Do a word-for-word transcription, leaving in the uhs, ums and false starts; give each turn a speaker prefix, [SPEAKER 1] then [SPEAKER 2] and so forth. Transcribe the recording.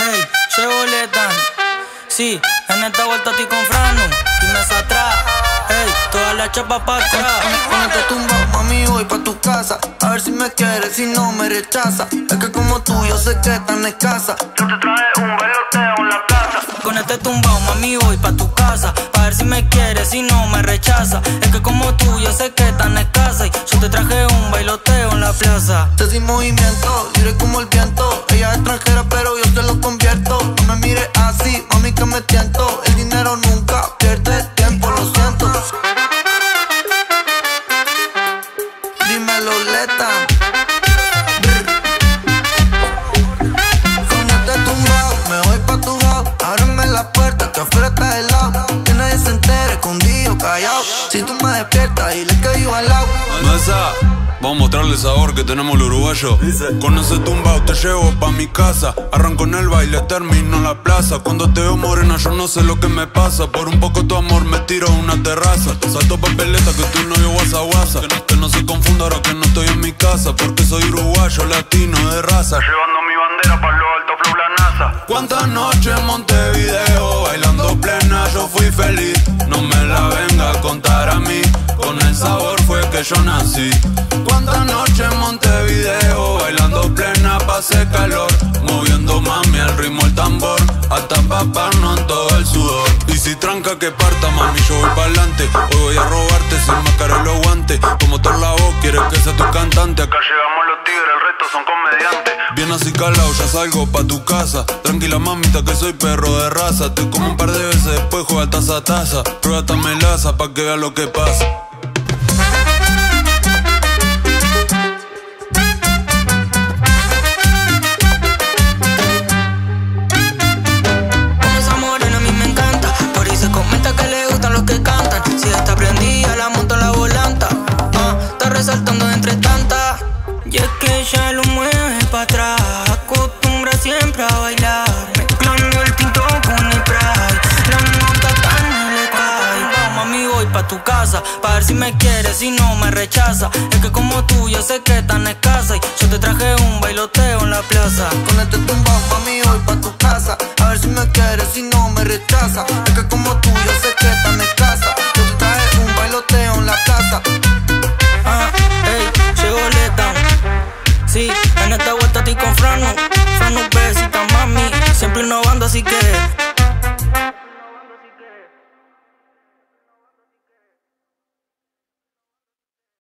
[SPEAKER 1] Hey, soy boleta. Sí, en esta vuelta estoy con Frano y mesa atrás. Hey, toda la chapa pa' atrás.
[SPEAKER 2] Cuando te tumba, mami, voy pa' tu casa. A ver si me quieres, si no me rechaza. Es que como tú, yo sé que tan escasa. Yo te traje un bailoteo en la casa.
[SPEAKER 1] Con este tumbao, mami, voy pa' tu casa. Pa' ver si me quieres, si no me rechaza. Es que como tú, yo sé que tan escasa. Y yo te traje un bailoteo en la plaza.
[SPEAKER 2] Te sin movimiento, libre como el viento. Ella es extranjera, pero yo te lo convierto. No me mires así, mami, que me tiento. El dinero nunca pierde tiempo, lo siento. Dímelo, Leta. Con este tumbao, me voy pa' tu house. Ábreme la puerta, que afuera está helado. Que nadie se entere, escondido, callado. Si tú me despiertas, dile que vivo al lado.
[SPEAKER 3] Mesa, vamos a mostrarle el sabor que tenemos los uruguayos. Con ese tumbao te llevo pa' mi casa. Arranco en el baile, termino en la plaza. Cuando te veo morena yo no sé lo que me pasa. Por un poco tu amor me tiro a una terraza. Salto papeleta que tu novio guasa guasa. Que no, que no se confunda ahora que no estoy en mi casa. Porque soy uruguayo, latino de raza.
[SPEAKER 4] Llevando mi bandera pa' lo alto, flow la NASA.
[SPEAKER 3] Cuántas noches en Montevideo bailando plena yo fui feliz. No me la venga a contar a mí. Con el sabor fue que yo nací. Cuántas noches en Montevideo bailando plena pasé calor. Moviendo mami al ritmo el tambor. Hasta empaparnos en todo el sudor. Y si tranca que parta mami yo voy pa'lante. Hoy voy a robarte sin máscara los guantes. Como toda la voz quieres que sea tu cantante.
[SPEAKER 4] Acá llegamos los tigres, el resto son comediantes.
[SPEAKER 3] Bien así calado, ya salgo pa' tu casa. Tranquila mamita que soy perro de raza. Te como un par de veces, después juega taza a taza. Prueba esta melaza pa' que vea lo que pasa.
[SPEAKER 1] Como esa morena a mí me encanta. Por ahí se comenta que le gustan los que cantan. Si está prendida, la monto en la volanta. Ah, está resaltando de entre tantas. Y es que ella lo mueve pa' atrás. Acostumbra siempre a bailar. Mezclando el tinto con el spray. La nota tan le cae. No, mami, voy pa' tu casa. Pa' ver si me quieres, si no me rechaza. Es que como tú, yo sé que tan escasa. Y yo te traje un bailoteo en la plaza.
[SPEAKER 2] Con este tumbao, mami, voy pa' tu casa. A ver si me quieres, si no me rechaza. Es que como tú, yo sé que tan escasa. Yo te traje un bailoteo en la casa.
[SPEAKER 1] Ah, ey, llegó Leta. Sí, en esta vuelta estoy con Frano. Frano besita, mami. Siempre innovando, así que